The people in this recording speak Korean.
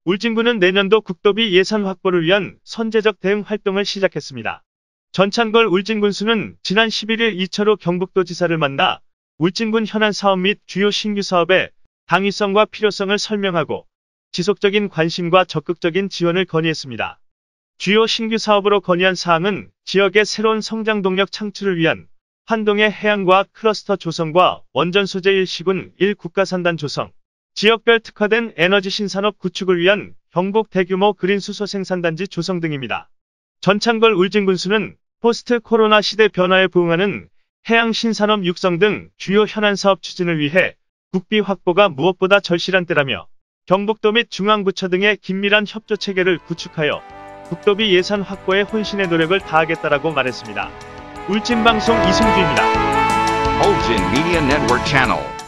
울진군은 내년도 국도비 예산 확보를 위한 선제적 대응 활동을 시작했습니다. 전찬걸 울진군수는 지난 11일 이철우 경북도지사를 만나 울진군 현안 사업 및 주요 신규 사업의 당위성과 필요성을 설명하고 지속적인 관심과 적극적인 지원을 건의했습니다. 주요 신규 사업으로 건의한 사항은 지역의 새로운 성장 동력 창출을 위한 환동의 해양과학 클러스터 조성과 원전 소재 일시군 1국가산단 조성, 지역별 특화된 에너지 신산업 구축을 위한 경북 대규모 그린 수소 생산단지 조성 등입니다. 전찬걸 울진군수는 포스트 코로나 시대 변화에 부응하는 해양 신산업 육성 등 주요 현안 사업 추진을 위해 국비 확보가 무엇보다 절실한 때라며 경북도 및 중앙부처 등의 긴밀한 협조 체계를 구축하여 국도비 예산 확보에 혼신의 노력을 다하겠다라고 말했습니다. 울진방송 이승주입니다. Ulgin Media Network Channel.